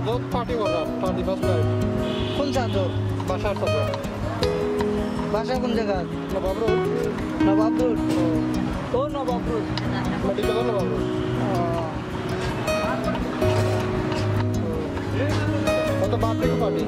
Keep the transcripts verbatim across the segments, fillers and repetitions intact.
Not party or not? Party first night. কোন জায়গা? বাসার সাথে। বাসা কোন জায়গা? নবাব রোড। নবাব রোড। ও Nawab road. Medical Nawab road. ও তো বার্থডে পার্টি।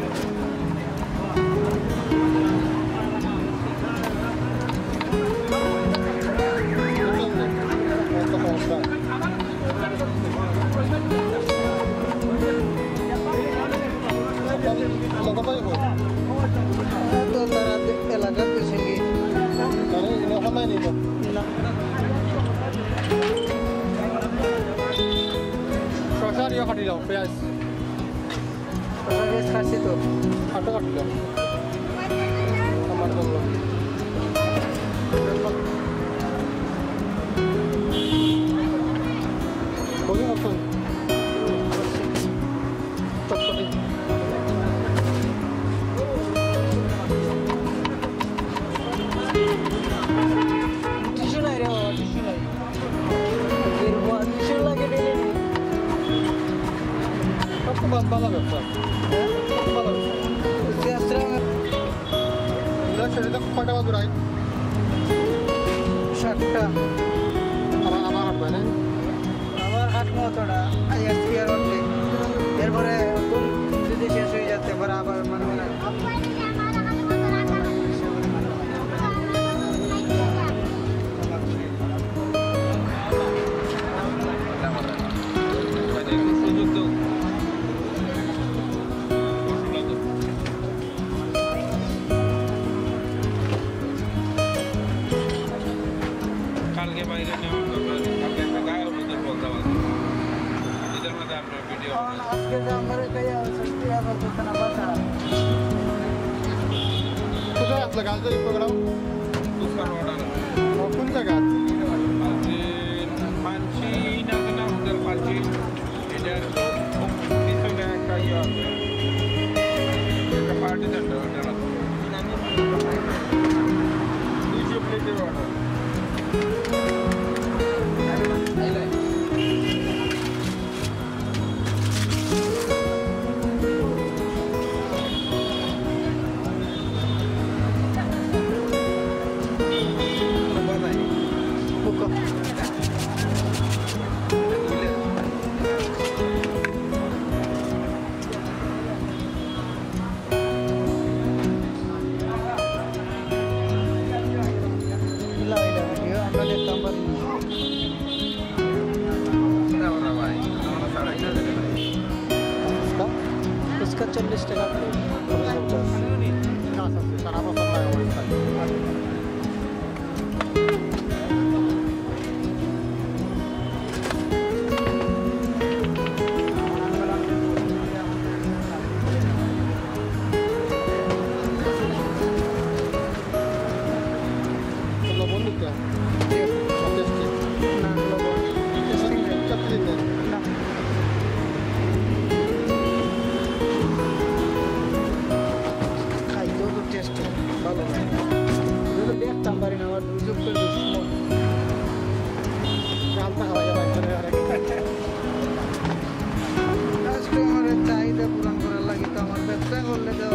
শশা দিয়ে কাটি দাও পেঁয়াজ শশা পেঁয়াজ কাটছি তো আটা কাটি দাও আমার জন্য বলি মতন চটপটি টিস্যু নাই রে বাবা টিস্যু নাই টিস্যু লাগে ডেলি কত ভালো ব্যবসা হ্যাঁ কত ভালো ব্যবসা সেটা কয়টা বাজু রাই সাতটা আমার আমার হাঁটবে না আমার হাঁটবো অতটা আজকে আর অর্ধেক এরপরে যদি শেষ হয়ে যাচ্ছে এবার আবার মানে কোথায় আসলে গাছ এই প্রোগ্রাম কোন জায়গা মানছি না না আমাদের পাচ্ছি এটার পিছনে একটা ইয়ে আছে একটা পার্টি সেন্টার ওটা দুইশো প্লেটের অর্ডার Fuska চল্লিশ টাকা প্লেট সারা বছর লাগে লবণ দিতে না লবণ না খাইতেও তো টেস্ট ভালো লাগে দেখতাম পারি না আমার যোগ করে দিচ্ছি জালটা খাওয়া যাবে আজকে আমার চাহিদা পূরণ করার লাগে তো আমার ব্যবসা করলে তো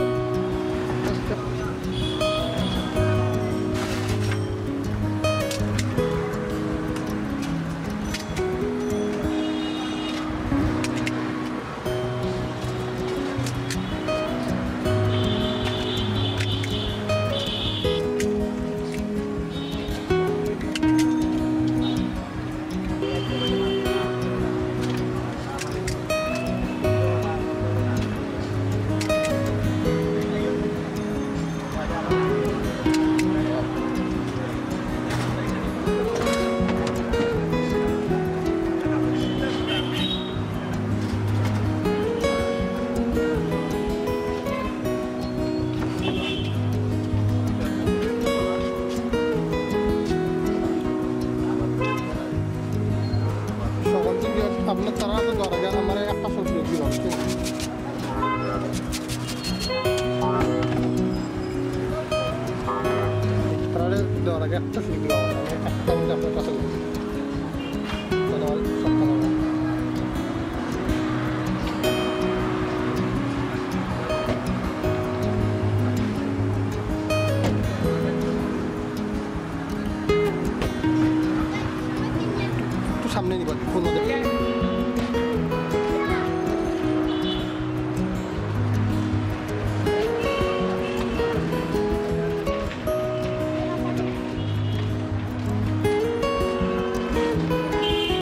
আপনার তারা তো ধরা গেল আমার একটা সবজি দিল তাহলে ধরা গেল একটা সবজি একটা মধ্যে আপনার কাছে সপ্তাহ সামনে নিবা ফোন